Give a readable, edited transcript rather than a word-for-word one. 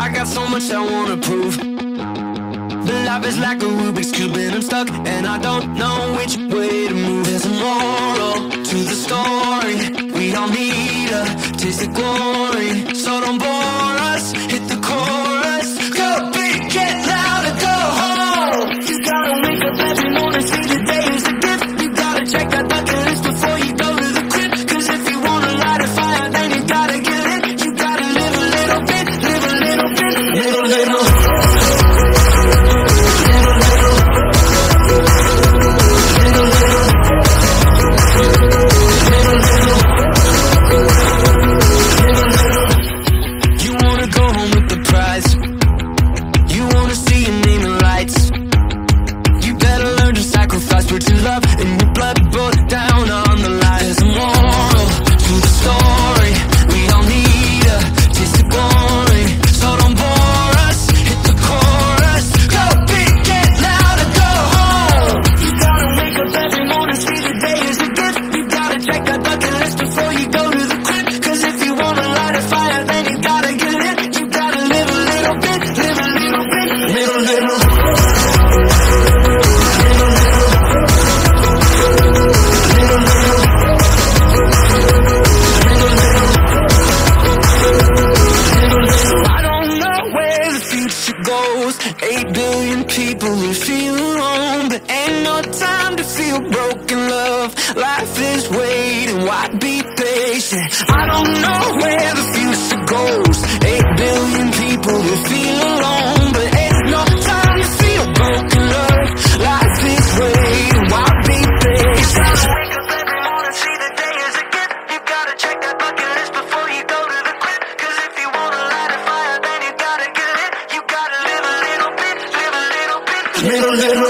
I got so much I wanna prove, but life is like a Rubik's Cube and I'm stuck, and I don't know which way to move. There's a moral to the story. We all need a taste of glory, so don't bore us, hit the chorus. Go big, get louder, go home. You gotta wake up every morning, see the day is a gift. You gotta check that bucket list before you go to the crib, cause if you wanna light a fire, then you gotta get it. You gotta live a little bit, live a little bit, little. Little